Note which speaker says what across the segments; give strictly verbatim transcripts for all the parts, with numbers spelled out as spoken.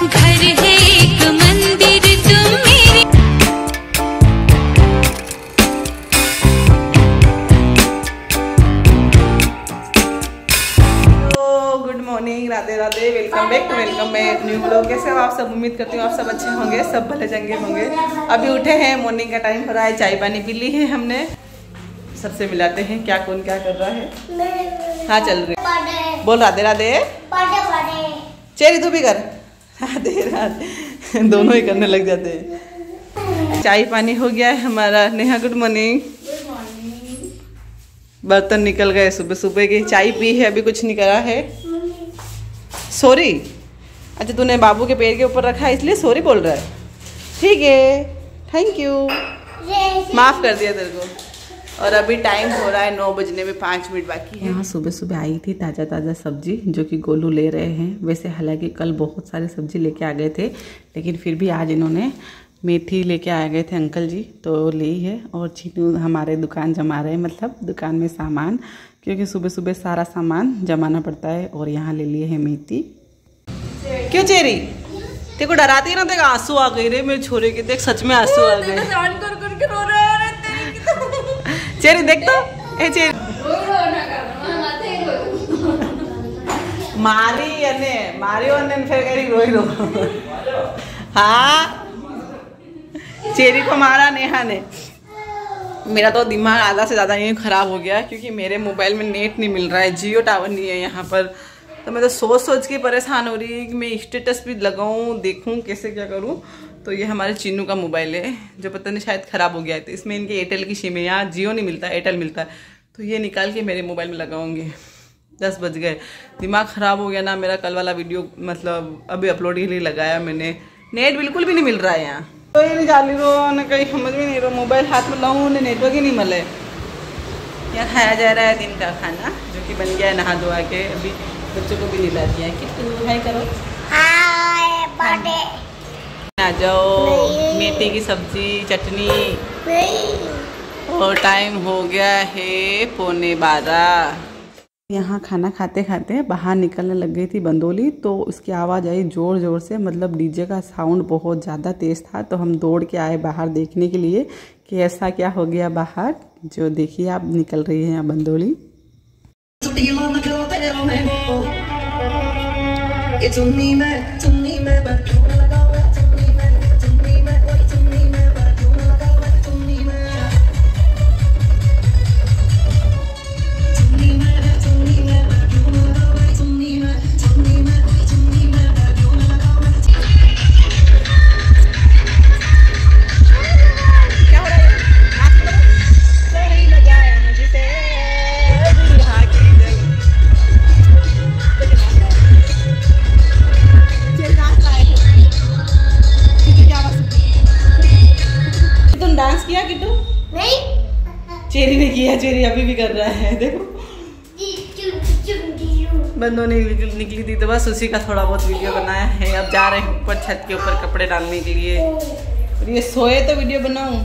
Speaker 1: घर है एक मंदिर तुम मेरे।
Speaker 2: Good morning, Radhe Radhe, welcome back to welcome back new blog. कैसे हो आप सब? उम्मीद करती हूँ आप सब अच्छे होंगे, सब भले चंगे होंगे। अभी उठे हैं, मॉर्निंग का टाइम हो रहा है, चाय पानी पी ली है हमने। सबसे मिलाते हैं क्या कौन क्या कर रहा है। हाँ चल रही, बोल राधे राधे। चेरी तू भी कर राधे राधे, दोनों ही करने लग जाते हैं। चाय पानी हो गया है हमारा। Neha good morning. बर्तन निकल गए, सुबह सुबह की चाय पी है, अभी कुछ नहीं करा है। सॉरी, अच्छा तूने बाबू के पैर के ऊपर रखा है इसलिए सॉरी बोल रहा है। ठीक है, थैंक यू, माफ़ कर दिया तेरे को। और अभी टाइम हो रहा है नौ बजने में पाँच मिनट बाकी है। यहाँ सुबह सुबह आई थी ताज़ा ताज़ा सब्जी जो कि गोलू ले रहे हैं। वैसे हालांकि कल बहुत सारी सब्जी लेके आ गए थे, लेकिन फिर भी आज इन्होंने मेथी लेके आ गए थे अंकल जी, तो ली है। और चीनू हमारे दुकान जमा रहे हैं, मतलब दुकान में सामान, क्योंकि सुबह सुबह सारा सामान जमाना पड़ता है। और यहाँ ले लिए हैं मेथी। क्यों चेरी, तेरे को डराती है ना? देख आंसू आ गए रे मेरे छोरे के, देख सच में आंसू आ गए। चेरी देख तो, ए चेरी मारी अने मारियो अने फिर कह रही रोई रो। हाँ चेरी को मारा नेहा ने। मेरा तो दिमाग आधा से ज़्यादा यही ख़राब हो गया, क्योंकि मेरे मोबाइल में नेट नहीं मिल रहा है, जियो टावर नहीं है यहाँ पर। तो मैं तो सोच सोच के परेशान हो रही है कि मैं स्टेटस भी लगाऊं, देखूं कैसे क्या करूं। तो ये हमारे चीनू का मोबाइल है, जो पता नहीं शायद ख़राब हो गया है। तो इसमें इनके एयरटेल की सिम है, यहाँ जियो नहीं मिलता, एयरटेल मिलता है। तो ये निकाल के मेरे मोबाइल में लगाऊंगी। दस बज गए, दिमाग ख़राब हो गया ना मेरा। कल वाला वीडियो मतलब अभी अपलोड के लिए लगाया मैंने, नेट बिल्कुल भी नहीं मिल रहा है यहाँ। तो ये नहीं जाली रो ना, कहीं समझ में नहीं रहा। मोबाइल हाथ में लाऊं, उन्हें नेटवर्क ही नहीं मिले। यहाँ खाया जा रहा है दिन का खाना, जो कि बन गया है नहा धोआ के। अभी बच्चों को भी नीला दिया है कि तू हाय करो, आ जाओ। मेथी की सब्जी, चटनी। और टाइम हो गया है पौने बारह। यहाँ खाना खाते खाते बाहर निकलने लग गई थी बंदोली, तो उसकी आवाज़ आई ज़ोर ज़ोर से, मतलब डीजे का साउंड बहुत ज़्यादा तेज़ था। तो हम दौड़ के आए बाहर देखने के लिए कि ऐसा क्या हो गया बाहर। जो देखिए आप, निकल रही है यहाँ बंदोली। चेरी ने किया, चेरी अभी भी कर रहा है, देखो। बंदों ने निकली थी तो बस उसी का थोड़ा बहुत वीडियो बनाया है। अब जा रहे हैं ऊपर छत के ऊपर कपड़े डालने के लिए। और ये सोए तो वीडियो बनाऊं।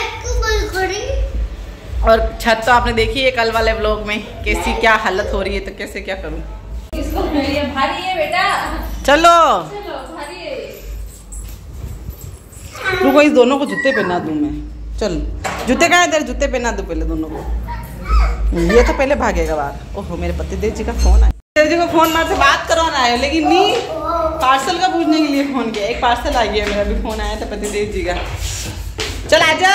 Speaker 2: और छत तो आपने देखी है कल वाले व्लॉग में, कैसी क्या हालत हो रही है, तो कैसे क्या करूं।
Speaker 3: ये भारी है बेटा, चलो
Speaker 2: चलो भारी है। रुको, इस दोनों को जूते पहना दूं मैं। चल जूते कहाँ है तेरे? जूते पहना दो पहले दोनों को। ये तो पहले भागेगा बाहर। ओहो, मेरे पतिदेव जी का फोन आया। पतिदेव जी को फोन मार से बात करवाना है, लेकिन नहीं, पार्सल का पूछने के लिए फोन किया। एक पार्सल आ गया मेरा, भी फोन आया था पतिदेव जी का। चल आजा,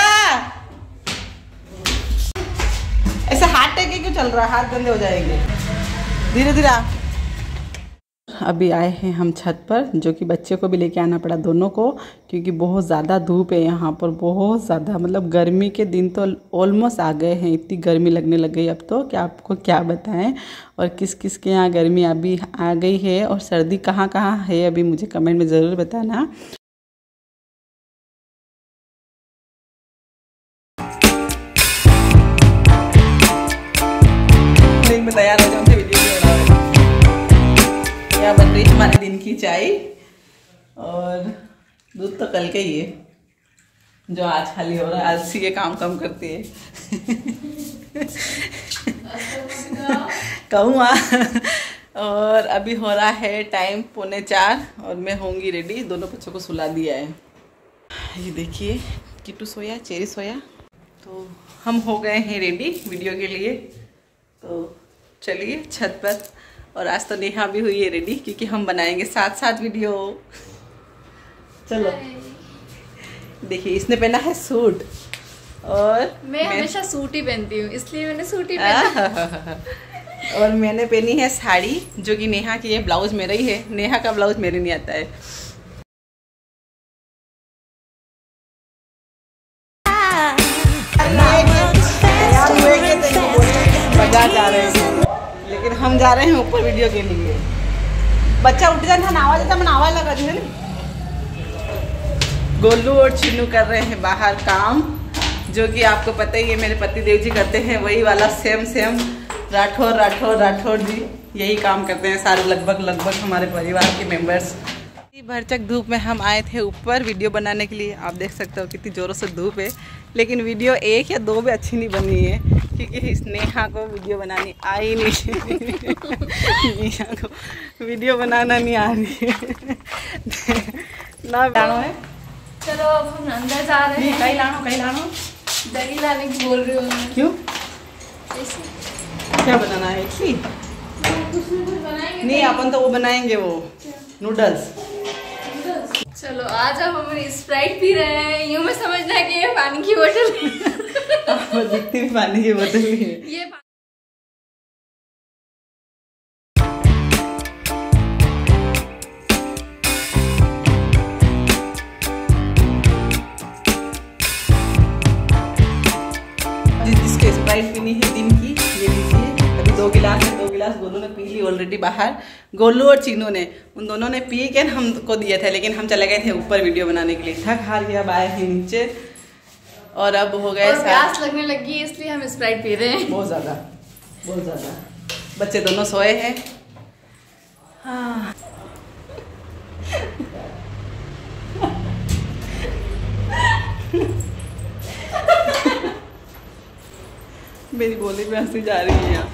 Speaker 2: ऐसे हाथ टेके क्यों चल रहा है? हाथ गंदे हो जाएंगे, धीरे धीरे। अभी आए हैं हम छत पर, जो कि बच्चे को भी लेके आना पड़ा दोनों को, क्योंकि बहुत ज़्यादा धूप है यहाँ पर, बहुत ज़्यादा। मतलब गर्मी के दिन तो ऑलमोस्ट आ गए हैं, इतनी गर्मी लगने लग गई अब तो, क्या आपको क्या बताएं। और किस किस के यहाँ गर्मी अभी आ गई है, और सर्दी कहाँ कहाँ है अभी मुझे कमेंट में ज़रूर बताना। तैयार हो जाओ, वीडियो क्या बन रही हमारे दिन की चाय। और दूध तो कल के ही है, जो आज खाली हो रहा है। आज सी ये काम कम करती है। कहूँ और अभी हो रहा है टाइम पौने चार और मैं होंगी रेडी। दोनों बच्चों को सुला दिया है। ये देखिए किट्टू सोया, चेरी सोया, तो हम हो गए हैं रेडी वीडियो के लिए। तो चलिए छत पर। और आज तो नेहा भी हुई है रेडी क्योंकि हम बनाएंगे साथ साथ वीडियो। चलो देखिए, इसने पहना है सूट और
Speaker 3: मैं, मैं हमेशा सूट ही पहनती हूँ, इसलिए मैंने सूट ही पहना।
Speaker 2: और मैंने पहनी है साड़ी जो कि नेहा की है। ब्लाउज मेरा ही है, नेहा का ब्लाउज मेरे नहीं आता है। बाजार जा रहे हैं लेकिन हम जा रहे हैं ऊपर वीडियो के लिए। बच्चा उठ जाता ना, आवाज आता, मना आवाज लगा दी ना। गोलू और चिन्नू कर रहे हैं बाहर काम, जो कि आपको पता ही है मेरे पति देव जी करते हैं वही वाला सेम सेम। राठौर राठौर राठौर जी यही काम करते हैं सारे, लगभग लगभग हमारे परिवार के मेंबर्स। भरचक धूप में हम आए थे ऊपर वीडियो बनाने के लिए। आप देख सकते हो कितनी ज़ोरों से धूप है, लेकिन वीडियो एक या दो भी अच्छी नहीं बनी है क्योंकि इस नेहा को वीडियो बनानी आ ही नहीं। नेहा को वीडियो बनाना नहीं आ रही है ना। लानो है,
Speaker 3: चलो अब हम अंदर जा रहे हैं।
Speaker 2: कहीं लानो, कहीं लानो।
Speaker 3: दही लाने की बोल रही हूँ।
Speaker 2: क्यों,
Speaker 3: ऐसे
Speaker 2: क्या बनाना है? इडली
Speaker 3: कुछ न कुछ बनाएंगे।
Speaker 2: नहीं, अपन तो वो बनाएंगे, वो नूडल्स।
Speaker 3: चलो आज अब हम स्प्राइट पी रहे हैं। यूँ में समझना है कि ये पानी की बोतल
Speaker 2: वो दिखती भी पानी की बोतल ही है।
Speaker 3: ये
Speaker 2: जिस जिसके स्प्राइट पीनी है दिन की, ये लीजिए। अभी दो गिलास है, दो गिलास गोलू ने पी ली ऑलरेडी बाहर। गोलू और चीनू ने, उन दोनों ने पी के हमको दिए थे, लेकिन हम चले गए थे ऊपर वीडियो बनाने के लिए। थक हार गया, अब आए हैं नीचे और अब हो गए
Speaker 3: प्यास लगने लगी है, इसलिए हम स्प्राइट पी रहे हैं।
Speaker 2: बहुत ज़्यादा, बहुत ज़्यादा। बच्चे दोनों सोए हैं। हाँ मेरी बोली में हंसी जा रही है यहाँ।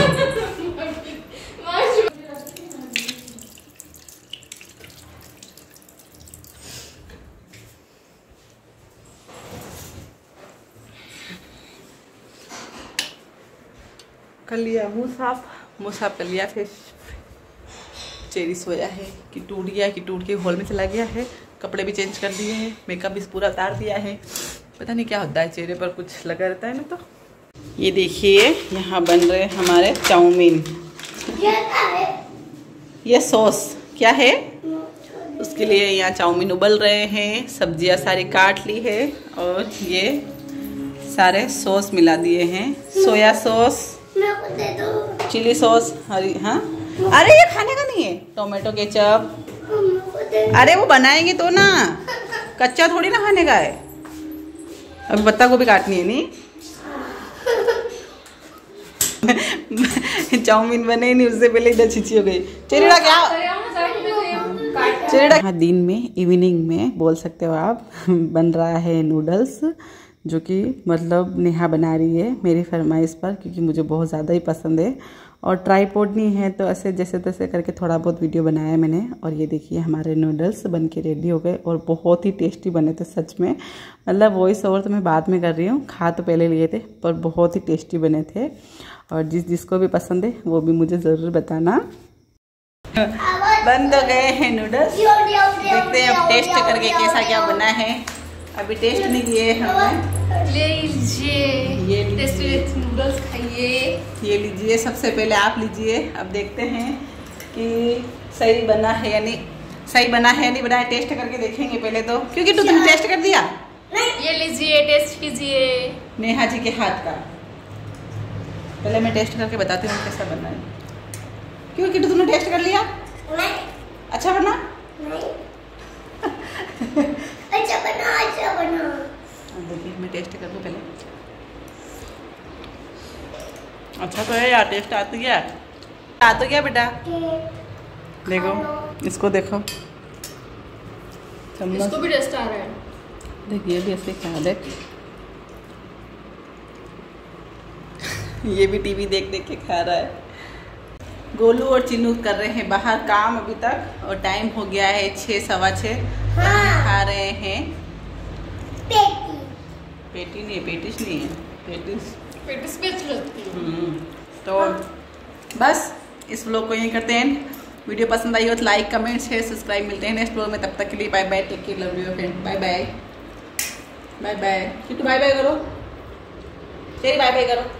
Speaker 2: कर लिया मुँह साफ, मुँह साफ कर लिया। फिर चेरी सोया है कि टूट गया कि टूट के हॉल में चला गया है। कपड़े भी चेंज कर दिए हैं, मेकअप भी पूरा उतार दिया है। पता नहीं क्या होता है, चेहरे पर कुछ लगा रहता है ना। तो ये देखिए यहाँ बन रहे हमारे चाउमीन। ये सॉस क्या है, उसके लिए यहाँ चाउमीन उबल रहे हैं। सब्जियाँ सारी काट ली है और ये सारे सॉस मिला दिए हैं। सोया सॉस, चिली सॉस, हरी, हाँ अरे ये खाने का नहीं है। टोमेटो केचप, अरे वो बनाएंगे तो ना, कच्चा थोड़ी ना खाने का है। अभी पत्ता गोभी काटनी है नहीं। चाउमीन बने नहीं उससे पहले इधर छिची हो गई। चेरीड़ा क्या, चेरीड़ा हाँ, दिन में इवनिंग में बोल सकते हो आप। बन रहा है नूडल्स, जो कि मतलब नेहा बना रही है मेरी फरमाइश पर, क्योंकि मुझे बहुत ज़्यादा ही पसंद है। और ट्राईपॉड नहीं है तो ऐसे जैसे तैसे करके थोड़ा बहुत वीडियो बनाया मैंने। और ये देखिए हमारे नूडल्स बन के रेडी हो गए और बहुत ही टेस्टी बने थे सच में। मतलब वॉइस ओवर तो मैं बाद में कर रही हूँ, खा तो पहले लिए थे, पर बहुत ही टेस्टी बने थे। और जिस जिसको भी पसंद है वो भी मुझे ज़रूर बताना। बन तो गए हैं नूडल्स, देखते हैं अब टेस्ट करके कैसा क्या बना है। अभी टेस्ट नहीं किए हमने।
Speaker 3: ले लीजिए,
Speaker 2: ये
Speaker 3: टेस्टी नूडल्स खाइए।
Speaker 2: ये लीजिए, सबसे पहले आप लीजिए। अब देखते हैं कि सही बना है या नहीं, सही बना है या नहीं बना है, टेस्ट करके देखेंगे पहले तो, क्योंकि तू तुमने टेस्ट कर दिया।
Speaker 3: ये लीजिए, टेस्ट कीजिए
Speaker 2: नेहा जी के हाथ का। पहले मैं टेस्ट करके बताती हूँ कैसा बना है। क्यों किट्टू तुमने टेस्ट कर लिया? नहीं। अच्छा बना? नहीं। अच्छा बना, अच्छा बना। देखिए मैं टेस्ट कर दूँ पहले। अच्छा तो है यार, टेस्ट आती है। आ तो गया बेटा, देखो इसको, देखो
Speaker 3: इसको भी टेस्ट आ रहा है।
Speaker 2: देखिए भी ऐसे खा, देख ये भी टीवी देख देख के खा रहा है। गोलू और चिन्नू कर रहे हैं बाहर काम अभी तक, और टाइम हो गया है छः सवा छः। हाँ। खा रहे हैं
Speaker 4: पेटी
Speaker 2: पेटी नहीं, पेटिस नहीं है, पेटिस
Speaker 3: पेटिस पे अच्छी लगती है।
Speaker 2: तो बस इस व्लॉग को यहीं करते हैं। वीडियो पसंद आई हो तो लाइक कमेंट शेयर सब्सक्राइब। मिलते हैं नेक्स्ट व्लॉग में, तब तक के लिए bye bye, take care, love you friend, bye bye bye bye. Bye bye करो, तेरी बाय बाय करो।